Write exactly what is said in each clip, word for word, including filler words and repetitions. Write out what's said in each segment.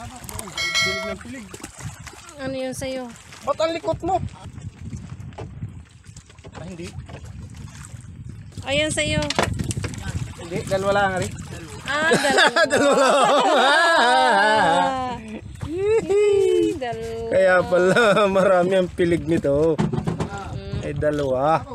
Pilig ng pilig. Ano yun sa'yo? Ba't ang likot mo? Ah, hindi. Ayan sa'yo. Hindi, dalawa lang rin. Ah, dalawa. Dalawa Ah, dalawa. Kaya pala marami ang pilig nito. Ay dalawa.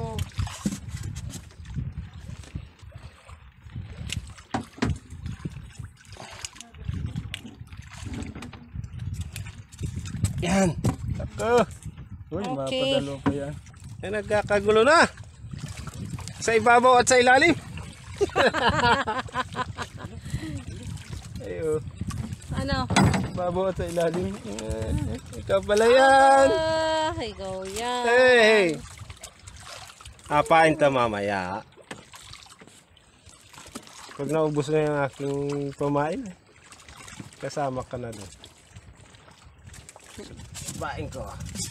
Yan. Ako. Uy, Okay. mapadalo pa yan. Yan, nagkakagulo na. Sa ibabaw at sa ilalim. Ayo. Ano? Ibabaw at sa ilalim. Eh, ikaw pala yan. Ah, ikaw yan. Hey. Apain ta mamaya. Pag naubos na yung aking pamain, kasama ka na doon. Bain ko.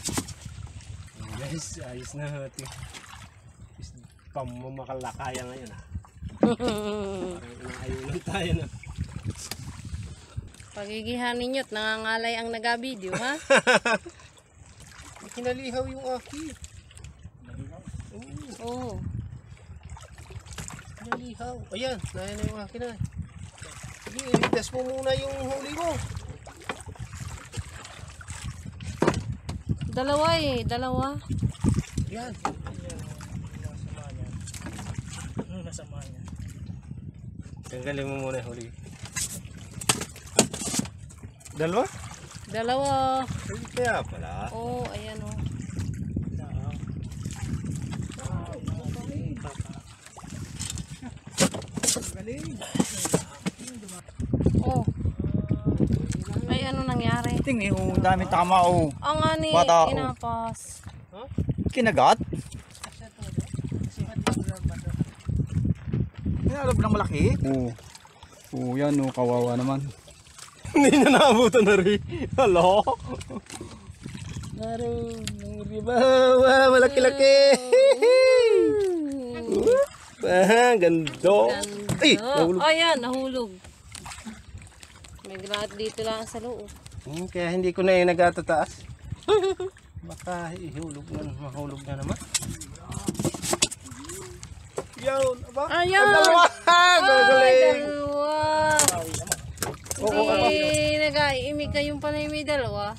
Guys, ayos na natin. Pamamalakaya ngayon ha. Parang inaayunan tayo na. Pagigihan ninyo't nangangalay ang nagabideo, ha? Kinalihaw yung aki. Oo. Oh. Kinalihaw. Ayan, naya na yung aki na. Sige, ilitas mo muna yung huli mo. Dalawa eh, dalawa. Yan. Ano nasama niya? Tanggalin mo muna yung huli. Dalawa? Dalawa. Ay, kaya pala. Oo, oh, ayan oh. Oh. Ay, ano nangyari? Tingin oh, dami tama oh. Ang ani, Bata, oh. inapas. Kinagat? Kinalab ng malaki? Oo. Oo, yan oh, kawawa naman. Hindi na naabutan na rin. Hello? Naro, nangriba. Wow, malaki-laki. Ah, gando. Ay, nahulog. Oh, ayan, nahulog. May granat dito lang sa loob. Hmm, kaya hindi ko na yung nagatataas. Baka ihulog na, mahulog na naman. Yun, aba. Ayan! Dalawa! Ay, Gagaling! dalawa! Oo, Hindi nag-iimig kayong pala yung may dalawa.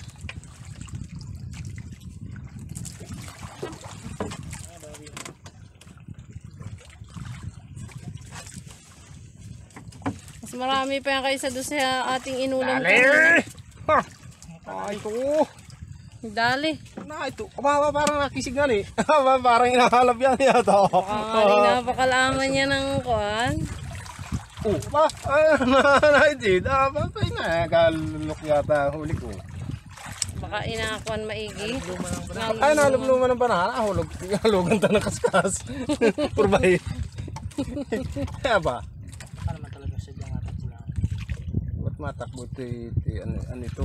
Mas marami pa yan kaysa doon sa ating inulam. Dali! Ha! Ay, ito. Dali. Na, ito. Aba, parang nakisig na eh. Aba, parang inahalap yan yata. Ah, napakalaman niya ng kuwan. Oh, ba? Ah, na-idid. Ah, ba? Ay, nagalulok yata huli ko. Baka inakuan maigi. Ay, nalubluman ng banana. Hulog. Hulugan ta ng kaskas. Purbay. Kaya ba? Baka naman talaga siya dyan nga tapulan. Ba't matakbo ito? Ano, ano ito?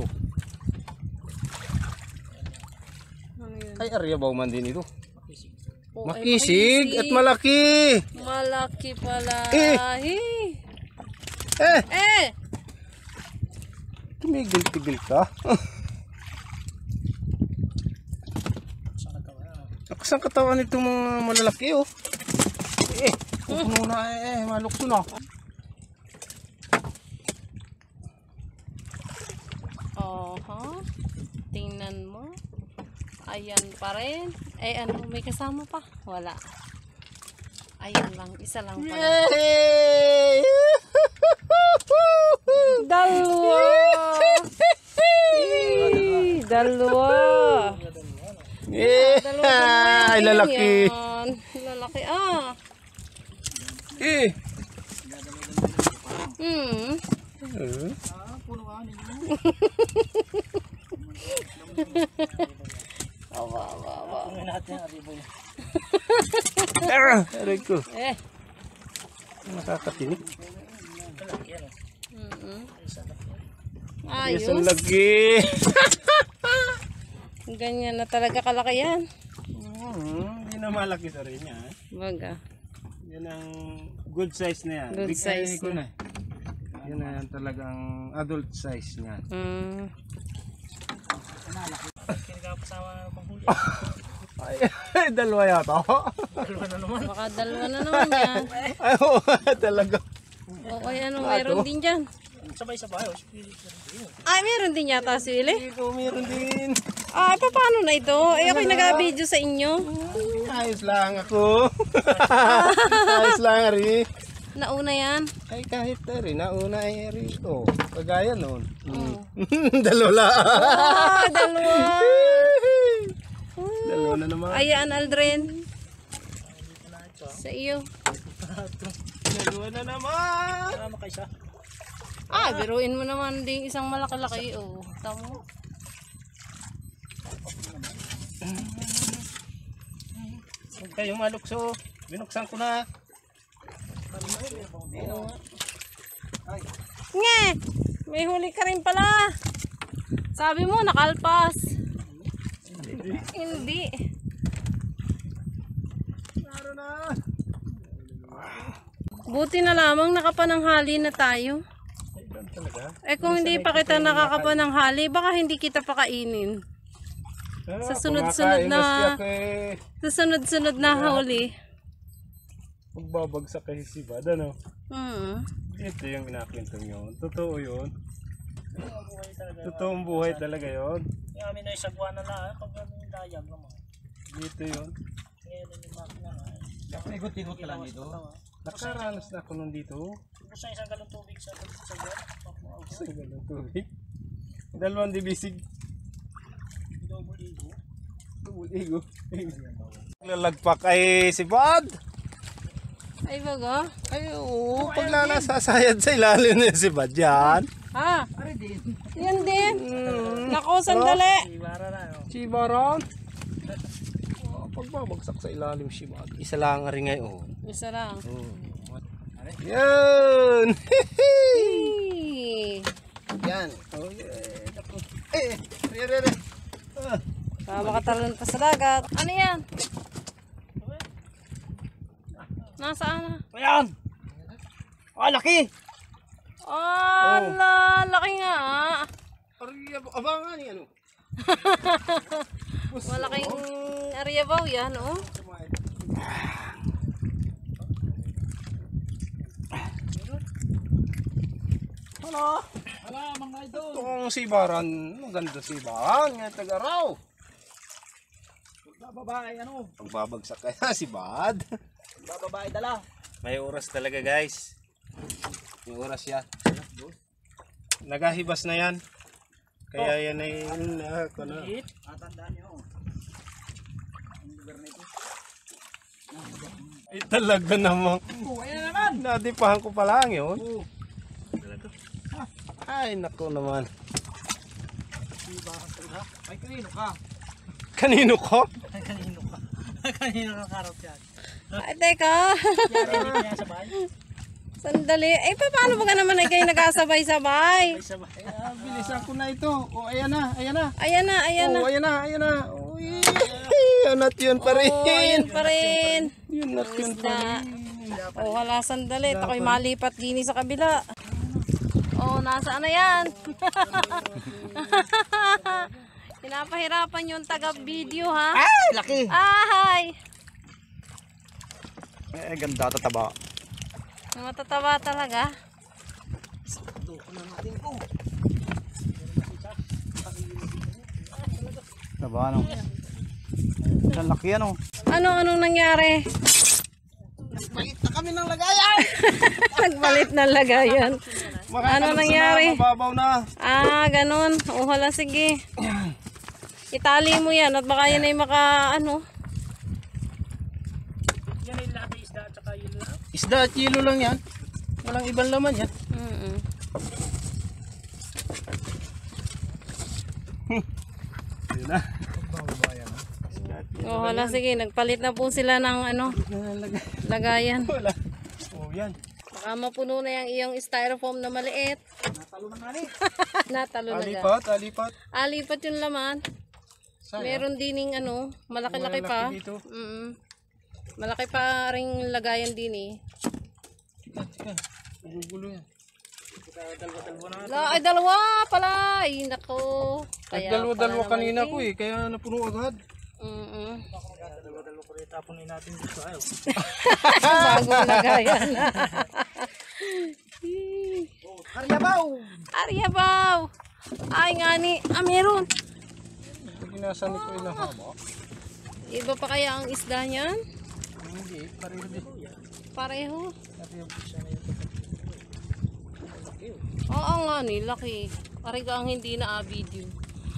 Ano yun? Ay, area ba man din ito? Oh, ay, Makisig at malaki. Malaki pala. Eh. Eh. Eh, Eh. tumigil-tigil ka. Nakasang katawan itong mga malalaki oh. Eh, pupuno na eh, malukso na. Oho. Tingnan mo. Ayan pa rin. Eh ano, may kasama pa? Wala. Ayan lang, isa lang pala. Yay! Dalawa! Eh, Dalawa! Yeah! Dalawa, dalawa. Ay, lalaki. Yan. Lalaki, ah. Eh. Hmm. Uh. Awa, awa, awa. Ano natin ang riboy? Ah, aray ko. Eh. Nakakatinig. Malaki yan oh. Mm-mm. Ayos Ayos. ang lagi. Ganyan na talaga kalaki yan. Hmm, hindi na malaki sa rin yan. Baga. Yan ang good size na yan. Good Big size ko na. na. Yan na yan talagang adult size niyan. Mm. Ay, dalawa yata. Baka dalawa na naman yan. Ay, oo, talaga. Okay, ano, meron din dyan. Sabay-sabay. Ay, meron din yata si Willie. Dito, meron din. Ay, pa- paano na ito? Eh, ako'y nag-video sa inyo. Ayos lang ako. Ayos lang, Ari. Nauna yan. Ay, kahit na rin, nauna ay rito. Kagaya noon. Mm. Dalawa lang. Ah, dalawa. Dalawa na naman. Ayan, Aldrin. Sa iyo. Dalawa na naman. Tama kayo siya. Ah, biruin mo naman din isang malaki-laki. Oh, tamo. Huwag kayong malukso. Binuksan ko na. Nge! May huli ka rin pala. Sabi mo, nakalpas. Hindi. Meron na. Buti na lamang nakapananghali na tayo. Eh kung hindi pa kita nakakapananghali, baka hindi kita pakainin. Sa sunod-sunod na- Sa sunod-sunod na huli. Magbabagsak kasi si Bad, ano? Hmm. Ito yung inakwento nyo. Totoo yun. Totoong buhay talaga yun. Yung amin ay sagwa na lang. Pag yung dayag naman. Dito yun. Ngayon yung makina nga. Ikot-ikot ka lang dito. Nakaranas na ako nandito. Tapos sa isang galong tubig sa sagwa. Sa ganun tubig. Dalawang dibisig. Double ego. Igo. Lalagpak ay si Bad. Ay baga. Ay oo. Pag nalasasayad sa ilalim na si Bad yan. Ha? Yan din. Nako, sandali. Ibara na. No? Si Baron. Oh, pagbabagsak sa ilalim si Bad. Isa lang rin ngayon. Isa lang. Yan. Hey. Yan. Oh, yeah. Eh, re re re. Ah. Baka makatalon pa sa dagat. Ano yan? Nasaan na? Ayan! Ah, laki! Oh, la, laki nga. Ariya, abangan ni ano. Malaking ariyabaw yan, oh. Hala. Hala, mga idol! Itong si Baran, maganda si Baran, nga taga-raw. Bababae, ano? Pagbabagsak kaya si Bad. Bababae dala. May oras talaga guys. May oras yan. Nagahibas na yan. Kaya yan ay na, ano. Hit. Atandaan nyo. Ay talaga namang. Oh, ayan naman! Nadipahan ko pa lang yun. Ay nako naman. Ay, kanino ka? Kanino ko? Ay, kanino ka? Kanino ka karot yan? Ay, teka. Yan, hindi niya sabay. Sandali. Eh, pa- paano ba ka naman ay kayo nagkasabay-sabay? Ay, sabay. Ah, bilisan ko na ito. O ayan na, ayan na. Ayan na, ayan na. Oh, ayan na, ayan na. Uy, yun at yun pa rin. Oh, ayan pa rin. Yun at yun pa rin. Oh, wala sandali. Ako'y malipat gini sa kabila. Oh, nasaan na yan? Pinapahirapan yung taga-video, ha? Ay, laki! Ay! Eh, ganda tataba. Matatawa talaga. Taba, ano? Ang laki, ano? Ano, anong nangyari? Bait na kami ng lagayan. Nagbalit na lagayan. Ano nangyari? Mababaw na. Ah, ganun. O, hala, sige. Itali mo yan at baka yan ay maka, ano. Yan ay lahat ay isda at saka yun lang. Isda at kilo lang yan. Walang ibang laman yan. Mm-mm. Yun na. O, hala, sige. Nagpalit na po sila ng, ano, lagayan. Wala. Oh, yan. Baka mapuno na yung iyong styrofoam na maliit. Natalo na nga rin. Natalo na ga. Alipat, alipat. Alipat yung laman. Meron dining ano, malaki-laki pa. Malaki dito. Mm. Malaki pa ring lagayan din eh. Gugulo yan. Dalawa-dalawa na. La, ay, dalawa pala. Ay, nako. Kaya Nagdalwa-dalwa pala kanina naman ko eh, kaya napuno agad. Mm-mm. Dalawa-dalawa ko rin tapunin natin dito. Ayaw. Bagong lagayan. Aryabaw! Aryabaw! Ay nga ni, ah meron. Pag inasan ko ilang haba. Iba pa kaya ang isda niyan? Hindi, pareho din. Pareho. Oo nga ni, laki. Pariga ang hindi na video.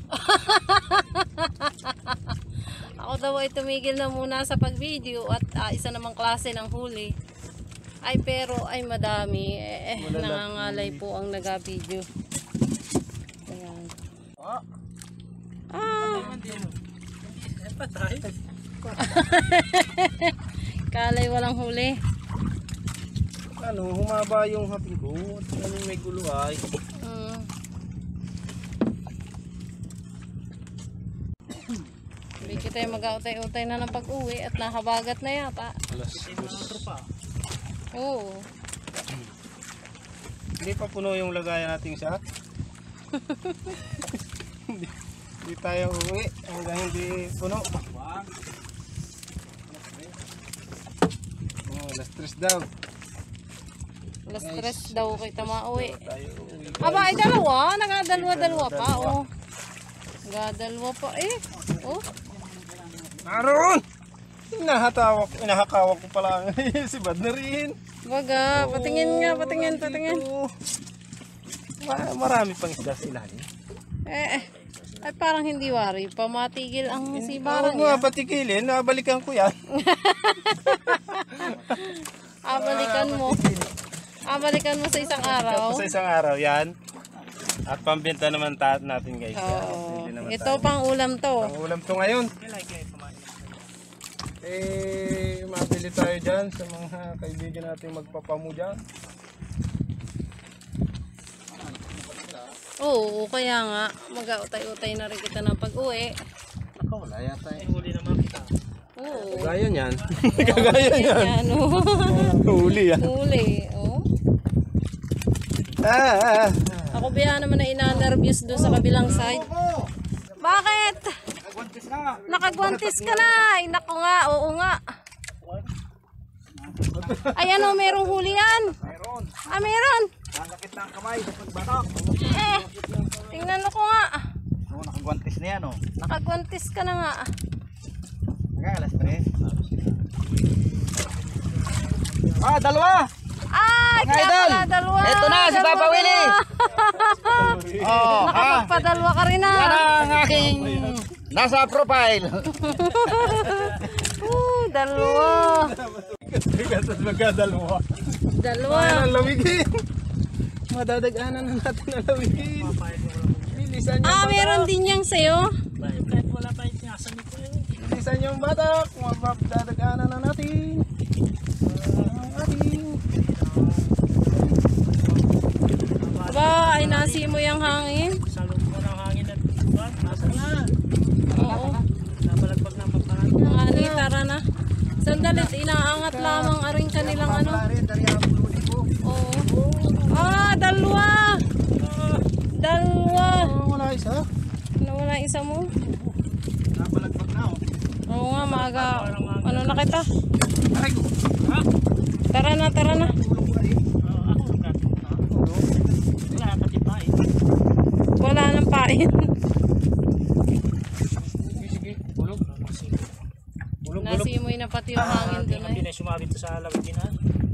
Ako daw ay tumigil na muna sa pag-video at ah, isa namang klase ng huli. Ay pero ay madami. Eh, eh, nangangalay po ang naga-video. Ayan. Ah, Ah, Patay. kalay walang huli. ano, humaba yung hapin ko. At ano may gulo ay. Mm. Hindi kita mag-autay-utay na ng pag-uwi at nakabagat na yata. Alas. Tropa. Oo. Hindi pa puno yung lagayan nating isa. Hindi, hindi tayo uwi hanggang hindi puno. Oh, alas tres daw. Alas tres daw kita mauwi. Tayo uwi. Aba, ay dalawa. Nagadalwa-dalwa pa. Oh. Nagadalwa pa eh. Oh. Aron! Inahatawak, inahakawak ko pala si Bad na rin. Baga, patingin nga, patingin, Oo, patingin. dito. Ma- marami pang isda sila ni. Eh, eh. Ay parang hindi wari. Pamatigil ang Oo sibarang nga, niya. patikilin, nabalikan ko yan. Abalikan mo. Abalikan mo sa isang araw. Sa isang araw yan. At pambenta naman ta- natin guys. Oo. Hindi naman Ito pang ulam to. Ang ulam to ngayon. Eh, mabili tayo dyan sa mga kaibigan natin magpapamu dyan. Oo, kaya nga. Mag-autay-utay na rin kita ng pag-uwi. Ako, wala yata Ay, huli naman kita. Oo. Gaya niyan. Gaya niyan. Yan, oh. Huli yan. Huli. Oh. Ah, ah. Ako biya naman na ina-nervous doon sa kabilang side. Bakit? Nakagwantis ka na. Ay, naku nga. Oo nga. Ayan o, merong huli yan. Ah, meron. Nakakit na ang kamay sa pagbatok. Eh, tingnan ko nga. Oo, nakagwantis na yan, oh. Nakagwantis ka na nga. Hanggang alas tres. Ah, dalawa! Ay, Mga kaya idol, pala dalawa. eto na, si Dalawa Papa Willie. na. Oh, ha? Nakapagpadalwa ka rin na. Yan ang aking nasa profile. Uh, dalawa. Bigat at magkadalawa. Dalawa. Ayan ang lawigin. Madadaganan na natin ang lawigin. Bilisan yung Ah, batak. meron din yang sa'yo. Kahit wala pa yung tinasan ko yun. Bilisan yung batak. Madadaganan na natin. Ang ating. Aba, ay nasi mo yung hangin. Sa loob mo ng hangin at buwan. Nasa na. Oo. Napalagbag ng paparan. Ani, tara na. Sandalit, inaangat lamang aring kanilang ano. Oo. Ah, dalawa. Dalawa. Oh, wala isa. Nawala isa mo. Napalagbag na, oh. Oo nga, maaga. Ano na kita? Aray ko. Ha? Tara na, tara na. Tulog pa rin. Oo, ako nagkatulog. Wala pati pa eh. Wala nang pain. Sige, sige. Bulog. Bulog, bulog. Nasimoy na pati yung hangin Hindi doon na ay. din ay sumabit to sa lawig din ha.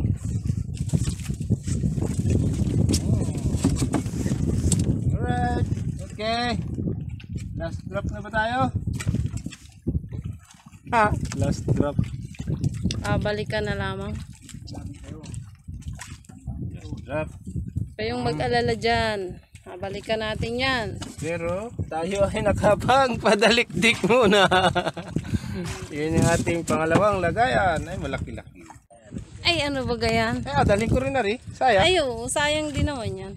Alright. Okay. Last drop na ba tayo? Ha? Last drop. Ah, balikan na lamang. Last drop. Kayong mag-alala dyan. Ah, balikan natin yan. Pero tayo ay nakapang padalikdik muna. Yun yung ating pangalawang lagayan. Ay, malaki-laki. Ay, ano ba gayan? Eh, adalhin ko rin na rin. Sayang. Ay, oo, sayang din naman yan.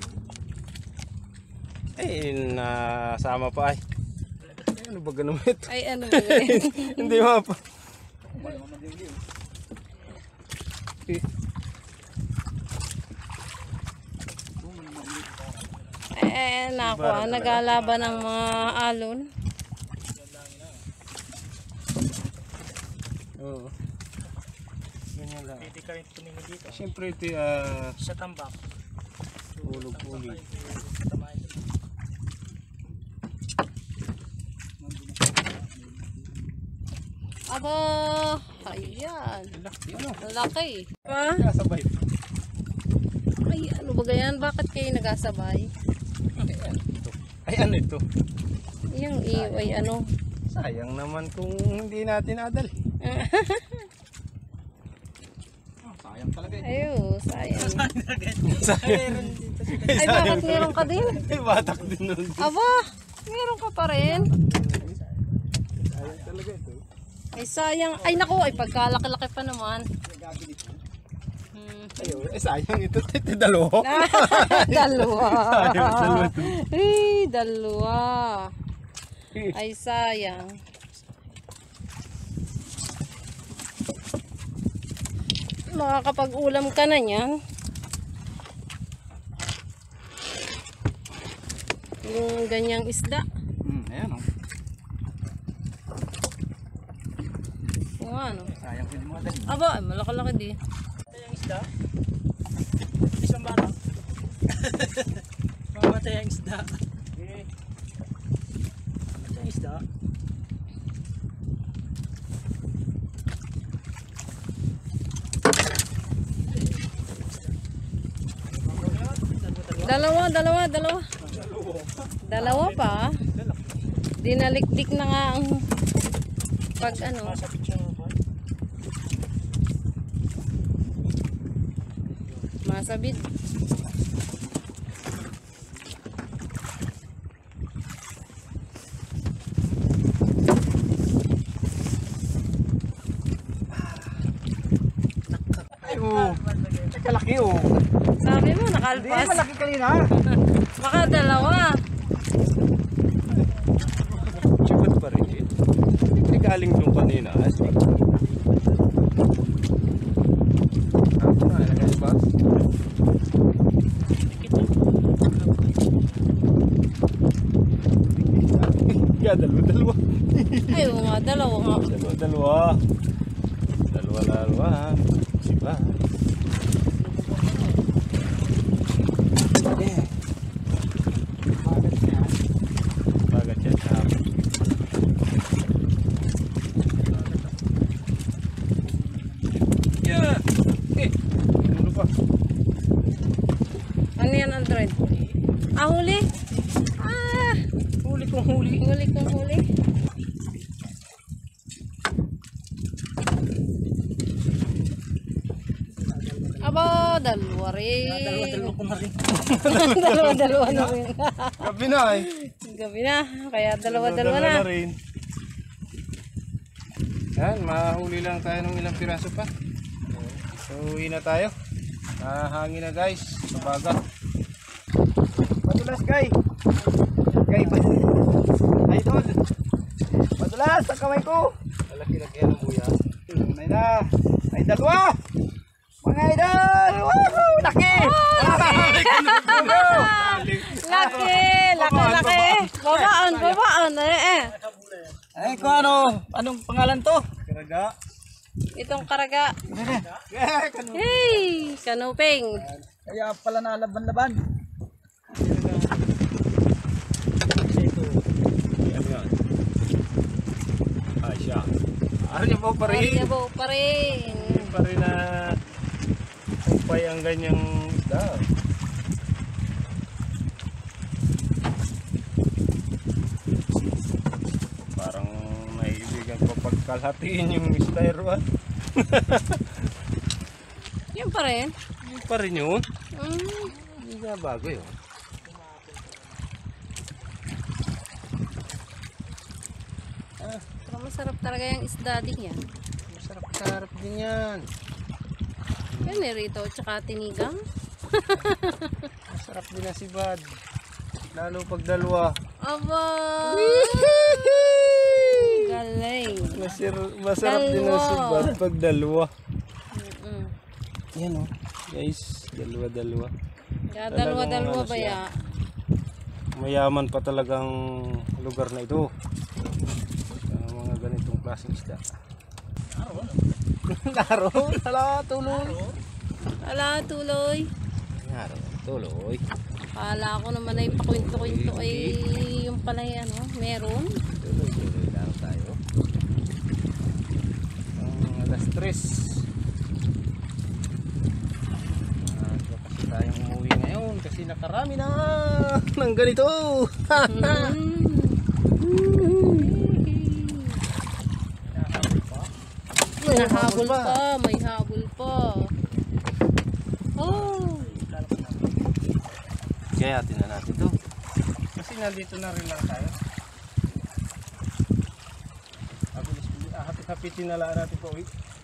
Eh, nasama pa ay. Eh, ano ba ganun ito? Ay, ano ba gayan? Hindi mapa. Eh, Eh, nako, ah, naglalaban ng mga alon. Oo. Ganyan lang. Pwede ka rin tumingin dito. Siyempre ito ah, Sa tambak. ulog-ulig. Aba, ayan. Laki ano? Ang laki. Pa? Kasabay. Ay, ano ba ganyan? Bakit kayo nagkasabay? Ayan, ito. Ay ano ito? Yung iway, ano? Sayang naman kung hindi natin adal. Sayang talaga eh. Ayo, sayang. Sayang. Ay, bakit meron ka din? Ay, batak din nun. Aba, meron ka pa rin. Sayang talaga ito. Ay, sayang. Ay, naku, ay pagkalaki-laki pa naman. Hmm. Ayun, eh sayang ito. Ito dalawa. Dalawa. Sayang, dalawa ito. Ay, dalawa. Ay, sayang. Makakapag-ulam ka na niyan. Yung ganyang isda. Hmm, ayan oh. Yung ano. Sayang pwede mo adalhin. Aba, ay, malaki-laki di. Mamatay ang isda. Isang bala. Mamatay ang isda. Mamatay ang isda. Dalawa, dalawa, dalawa. Dalawa pa. Dinalikdik na nga ang pag ano. Masakit siyang buwan. Masabit. Ay oh. Kalaki oh. Sabi mo, Hindi, nakalpas. malaki kanina. Baka dalawa. Sipot pa rin eh. Hindi galing doon kanina. Asik. Ako na, ilagay ba? Kaya dalawa, dalawa. Ay, oo nga, dalawa nga. Dalawa, dalawa. Dalawa, dalawa. Siba. Bagat yan sa hapon. Yeah! Eh! Ano pa? Ano yan, Android? Ah, huli? Ah, Huli kong huli. huli kong huli. Aba, dalawa rin. Dalawa-dalawa ko na rin. Dalawa, dalawa na rin. Gabi na eh. Gabi na, kaya dalawa, dalawa na. rin. Yan, mahuli lang tayo ng ilang piraso pa. So, uwi na tayo. Nahangin na guys, sa bagat. Madulas kay. Kay pa. Ay doon. Madulas ang kamay ko. Malaki-laki yan ang buya. Tunay na. Ay dalawa. Mga idol. Woohoo! Laki. Laki, laki, laki. Babaan, babaan. Eh, eh. Ay ko ano? Anong pangalan to? Karaga. Itong karaga. Hey, kanuping. Kaya pala nalaban-laban. Yan yan. Ay siya. Ano niya po pa Ay, rin? yabo pa rin. Pa rin na upay ang ganyang isda. Parang naiibigan ko pagkalhatiin yung styroan. Yan pa rin. Yun pa rin yun. Mm. Hindi na bago yun. Pero masarap talaga yung isda din yan. Masarap-sarap din yan. Yan eh, rito, tsaka tinigang. Masarap din na si Bad. Lalo pag dalawa. Aba! Galing. Masir masarap din na si Dalawa. Bad pag dalawa. Mm-mm. Yan o. Guys, dalawa-dalawa. Kaya Talagang dalawa-dalawa ano ba siya? ya? mayaman pa talagang lugar na ito. Sa mga ganitong klaseng isda. Laro, hala, tuloy. Ala, tuloy. Laro, tuloy. Kala ko naman ay pakwento-kwento ay yung pala yan, oh. Meron. Tuloy, tuloy lang tayo. Ang alas tres. Maaga kasi tayong umuwi ngayon kasi nakarami na ng ganito. May habol pa, may habol pa. Oh. Kaya atin na natin to. Kasi nandito na rin lang tayo. Hapit-hapitin na lang natin po.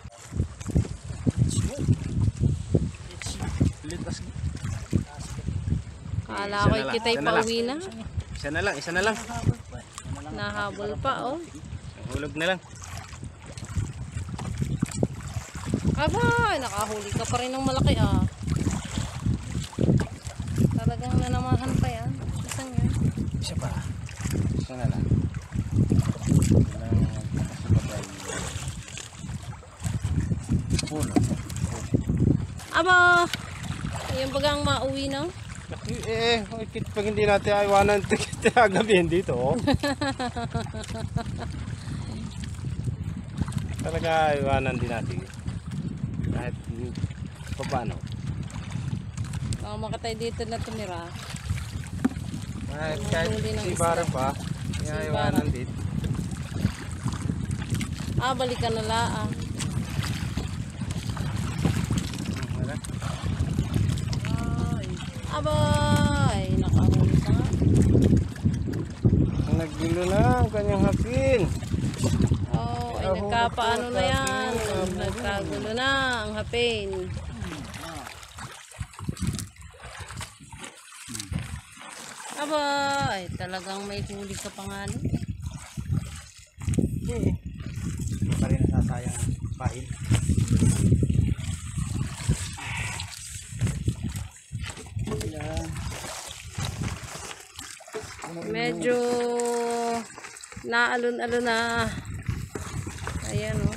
Kala ko kita'y pauwi na. Isa na lang, isa na lang. Nahabol pa, oh. Hulog na lang. Aba, nakahuli ka pa rin ng malaki, ah. Talagang nanamahan pa yan. Isang yan. Isa pa. Isa na lang. Walang magpapasubabay. Pulo. Aba, yung bagang mauwi na. Eh, eh, kit pag hindi natin aywanan kita gabihin dito, oh. Talaga aywanan din natin. Kahit pa paano. Baka makatay dito na tumira. Kahit, kahit si Bara pa, kaya aywanan dito. Ah, balikan na lang. Wala. Abay, nakahuli ka nga. Naggulo na ang kanyang hapin. Oh, ay nagkapaano na yan. Nagkagulo na ang hapin. Abay, talagang may huli ka pa nga. Hindi pa rin nasasayang pahin. Medyo naalon-alon na. Ayan, oh.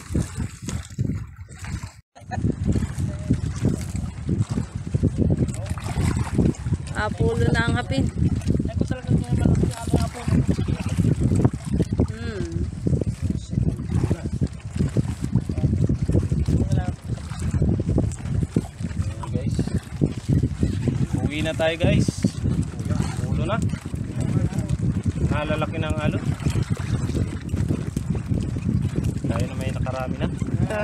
Apulo na ang hapin. Hmm. Guys, uwi na tayo guys. Ulo na. Nalalaki ng alon. Tayo na may nakarami na.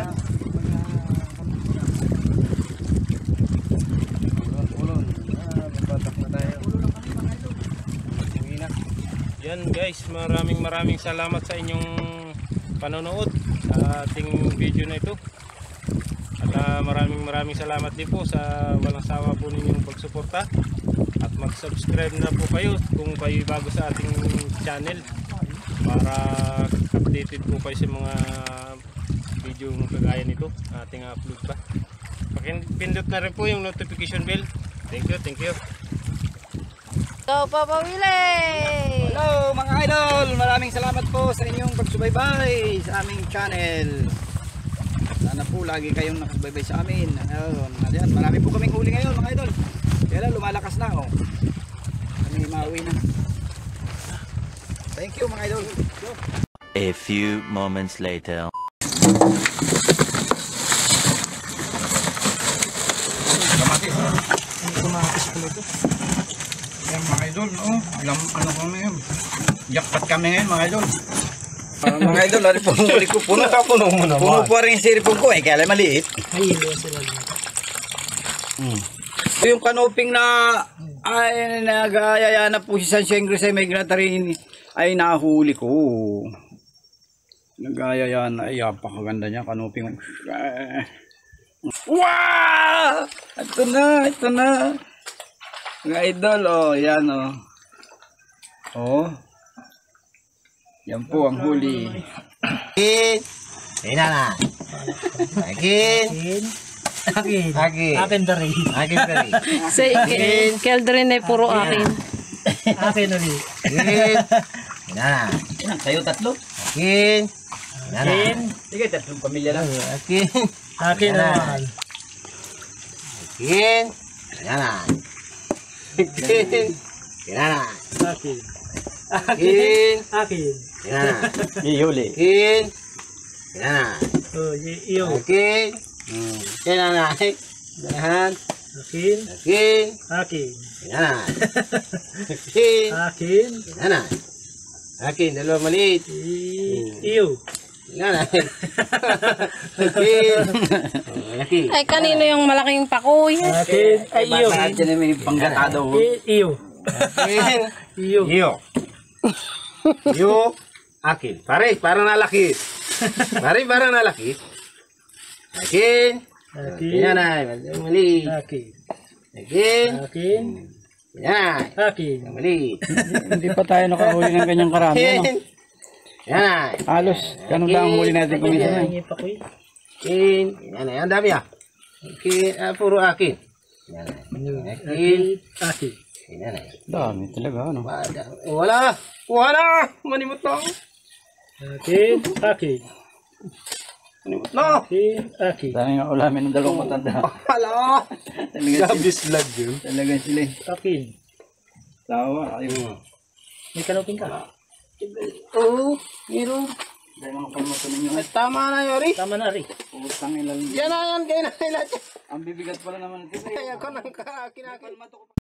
Ulon, ah, babatak na tayo. Uwi na. Yan guys, maraming maraming salamat sa inyong panonood sa ating video na ito. At uh, maraming maraming salamat din po sa walang sawa po ninyong pagsuporta. At mag-subscribe na po kayo kung kayo bago sa ating channel para updated po kayo sa mga video kagaya nito ating upload pa. Pakipindot na rin po yung notification bell. Thank you, thank you. Go, Papa Willie! Hello mga idol! Maraming salamat po sa inyong pagsubaybay sa aming channel. Sana po lagi kayong nakasubaybay sa amin. Ayun, ayan, marami po kaming huli ngayon mga idol. Kaya lang lumalakas na, oh. Kami mauwi na. Thank you mga idol. A few moments later. Kamatis. Kamatis pala ito. Yan mga idol, oh. Ilang ano kami ngayon. Jackpot kami ngayon mga idol. Uh, mga idol, ari po huli ko. Puno ka, puno mo naman. Puno po rin yung siripon ko eh, kaya lang maliit. Ay, ilo sila. Hmm. Yung kanoping na ay nagayaya na po si San Sengre sa may gratarin ay nahuli ko. Nagayaya na, ay apakaganda niya kanoping. Wow! Ito na, ito na. Mga idol, oh, yan oh. Oh. Yan po ang huli. Akin. Ina na. Akin. Akin. Akin. Akin dari. Akin dari. Sa Keldrin ay puro akin. Akin ulit. Akin. Yan. Yan, kayo tatlo. Akin. Yan. Akin. Sige, tatlong pamilya lang. Akin. Akin Yan. naman. Akin. Yan. Akin. Yan. Akin. Akin. Akin. Yan. Ihuli. Akin. Yan. Oh, y- iyo. Akin. Hmm. Yan na. Yan. Akin. Akin. Akin. Yan. Akin. Akin. Yan na. Akin. Dalawa maliit. I- iyo. Yan na. Akin. Akin. Ay, kanino yung malaking pakuya? Akin. Ay, iyo. Dyan na may panggatado. I- Iyo. Akin. Iyo. Iyo. Iyo. Akin. Pare, parang nalaki. Pare, parang nalaki. Akin. Akin. Yan na. Mali. Akin. Akin. Akin. Yan. Akin. Mali. Hindi pa tayo nakahuli ng ganyang karami, ano? Akin. Yan. Halos, ganun lang ang huli natin kung minsan. Hingi pa ko eh. Akin. Yan na. Yan dami ah. Akin. Ah, puro akin. Yan na. Akin. Akin. Yan na. Dami talaga, ano? Wala. Wala. Manimot na. Akin. Akin. Manimot na. Akin. Akin. Dami nga ulamin ng dalawang matanda. Wala. Talaga sila. Gabis lag yun. Talaga sila. eh. Akin. Tawa, ayun. May kanupin ka. Oo. Meron. Dahil mga palmato ninyo. Ay, tama na yori. Tama na rin. Putang ilan. Yan na yan. Kaya na nila. Ang bibigat pala naman ito. Kaya ko nang kinakin.